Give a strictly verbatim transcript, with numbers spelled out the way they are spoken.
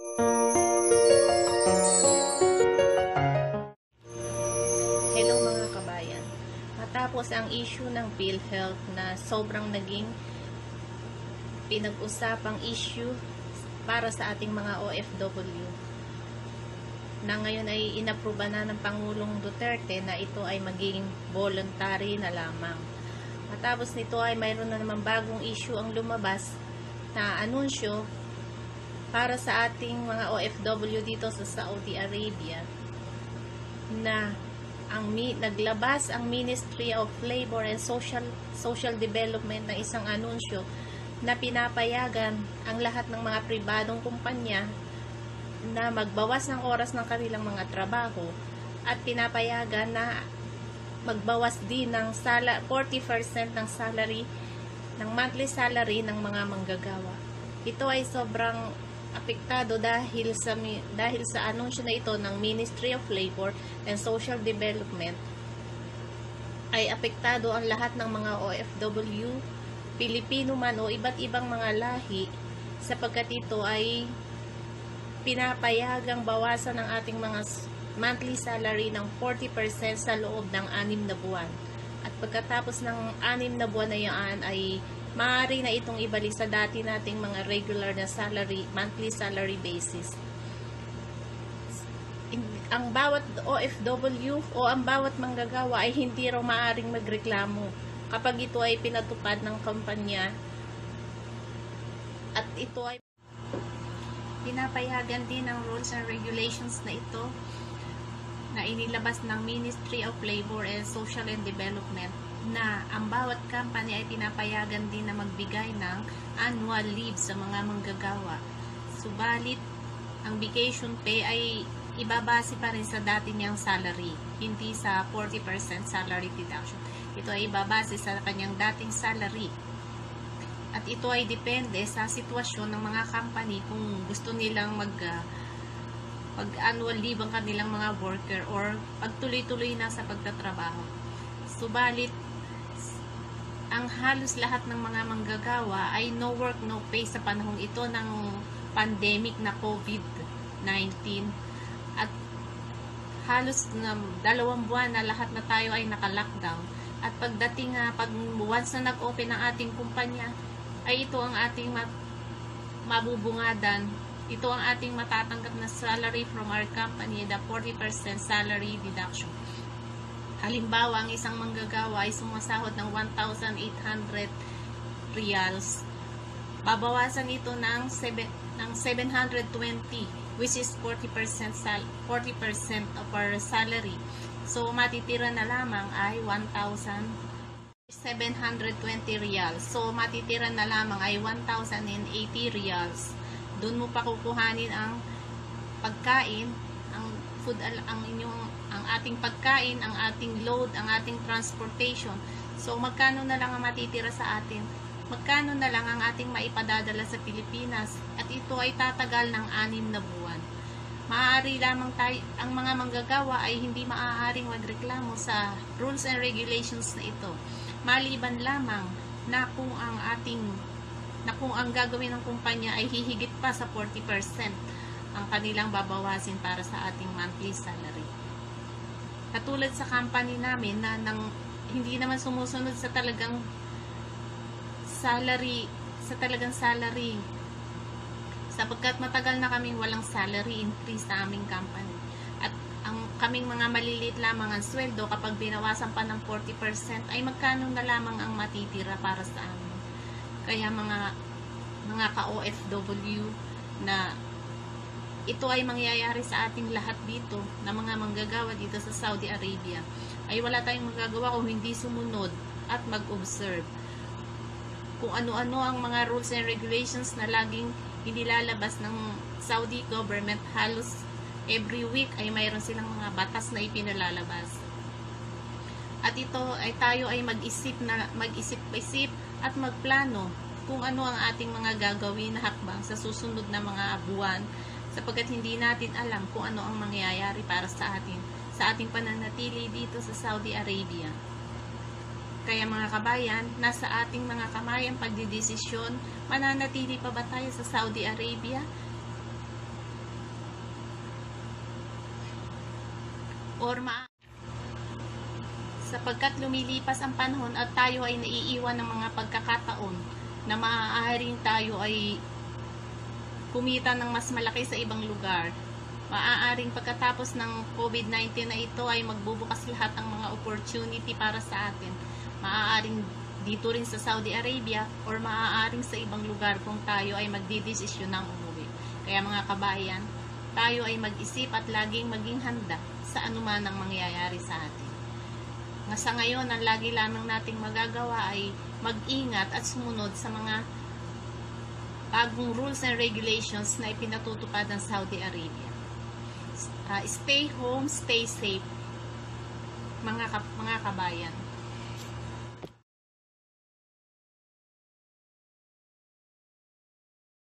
Hello mga kabayan. Matapos ang issue ng PhilHealth na sobrang naging pinag-usapang issue para sa ating mga O F W, na ngayon ay inapruba na ng Pangulong Duterte na ito ay maging voluntary na lamang. Matapos nito ay mayroon na naman bagong issue ang lumabas na anunsyo para sa ating mga O F W dito sa Saudi Arabia, na ang naglabas ang Ministry of Labor and Social Social Development ng isang anunsyo na pinapayagan ang lahat ng mga pribadong kumpanya na magbawas ng oras ng kanilang mga trabaho, at pinapayagan na magbawas din ng forty percent ng salary, ng monthly salary ng mga manggagawa. Ito ay sobrang apektado dahil sa dahil sa anunsyo na ito ng Ministry of Labor and Social Development. Ay apektado ang lahat ng mga O F W, Pilipino man o iba't ibang mga lahi, sapagkat ito ay pinapayagang bawasan ng ating mga monthly salary ng forty percent sa loob ng anim na buwan. At pagkatapos ng anim na buwan na yan ay maaari na itong ibalik sa dati nating mga regular na salary, monthly salary basis. Ang bawat O F W o ang bawat manggagawa ay hindi raw maaaring magreklamo kapag ito ay pinatupad ng kumpanya, at ito ay pinapayagan din ng rules and regulations na ito na inilabas ng Ministry of Labor and Social and Development, na ang bawat company ay pinapayagan din na magbigay ng annual leave sa mga manggagawa. Subalit, ang vacation pay ay ibabase pa rin sa dati niyang salary, hindi sa forty percent salary deduction. Ito ay ibabase sa kanyang dating salary. At ito ay depende sa sitwasyon ng mga company kung gusto nilang mag uh, pag annual leave ang kanilang mga worker or pagtuloy-tuloy na sa pagtatrabaho. Subalit, ang halos lahat ng mga manggagawa ay no work, no pay sa panahong ito ng pandemic na COVID nineteen, at halos na dalawang buwan na lahat na tayo ay naka-lockdown. At pagdating nga, pag once na nag-open ang ating kumpanya, ay ito ang ating mabubungadan, ito ang ating matatanggap na salary from our company, the forty percent salary deduction. Halimbawa, ang isang manggagawa ay sumasahod ng one thousand eight hundred riyals. Babawasan ito ng, ng seven hundred twenty, which is forty percent, forty percent of our salary. So, matitira na lamang ay one thousand seven hundred twenty riyals. So, matitira na lamang ay one thousand eighty riyals. Doon mo pa kukuhanin ang pagkain, ang food, ang inyong ang ating pagkain, ang ating load, ang ating transportation. So, magkano na lang ang matitira sa atin? Magkano na lang ang ating maipadadala sa Pilipinas? At ito ay tatagal ng anim na buwan. Maaari lamang tayo, ang mga manggagawa ay hindi maaaring magreklamo sa rules and regulations na ito. Maliban lamang na kung ang ating na kung ang gagawin ng kumpanya ay hihigit pa sa forty percent ang kanilang babawasin para sa ating monthly salary. Katulad sa company namin na nang hindi naman sumusunod sa talagang salary, sa talagang salary, sapagkat matagal na kaming walang salary increase sa aming company. At ang kaming mga maliliit lamang ang sweldo, kapag binawasan pa ng forty percent, ay magkano na lamang ang matitira para sa amin. Kaya mga mga ka-O F W, na ito ay mangyayari sa ating lahat dito, na mga manggagawa dito sa Saudi Arabia, ay wala tayong magagawa kung hindi sumunod at mag-observe kung ano-ano ang mga rules and regulations na laging inilalabas ng Saudi government. Halos every week ay mayroon silang mga batas na ipinalalabas. At ito ay tayo ay mag-isip na mag-isip-isip at magplano kung ano ang ating mga gagawin na hakbang sa susunod na mga buwan, sapagkat hindi natin alam kung ano ang mangyayari para sa atin, sa ating pananatili dito sa Saudi Arabia. Kaya mga kabayan, nasa ating mga kamay ang pagdidesisyon, mananatili pa ba tayo sa Saudi Arabia or ma sapagkat lumilipas ang panahon at tayo ay naiiwan ng mga pagkakataon na maaaring tayo ay kumita ng mas malaki sa ibang lugar. Maaaring pagkatapos ng COVID nineteen na ito ay magbubukas lahat ng mga opportunity para sa atin. Maaaring dito rin sa Saudi Arabia or maaaring sa ibang lugar kung tayo ay magdidesisyon ng umuwi. Kaya mga kabayan, tayo ay mag-isip at laging maging handa sa anuman ang mangyayari sa atin. Nga sa ngayon, ang lagi lamang nating magagawa ay mag-ingat at sumunod sa mga bagong rules and regulations na ipinatutupad ng Saudi Arabia. Uh, stay home, stay safe, mga, mga kabayan.